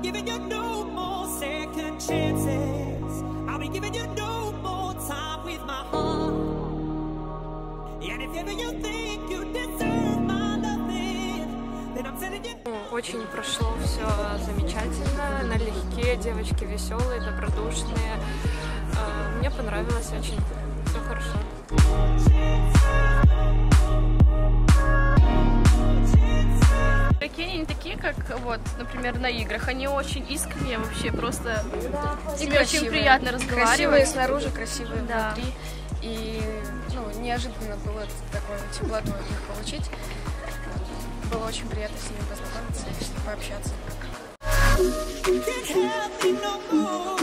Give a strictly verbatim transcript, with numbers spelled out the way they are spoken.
giving you no more second chances. I'll be giving you no more time with my heart. And if ever you think you deserve my loving, then I'm telling you. Очень прошло все замечательно, налегке, девочки веселые, добродушные. Мне понравилось очень, все хорошо. Они не такие, как вот, например, на играх. Они очень искренние, вообще просто Да, с ними очень приятно разговаривать. Красивые снаружи, красивые да. внутри. И ну, неожиданно было такое теплоту от них получить. Было очень приятно с ними познакомиться и пообщаться.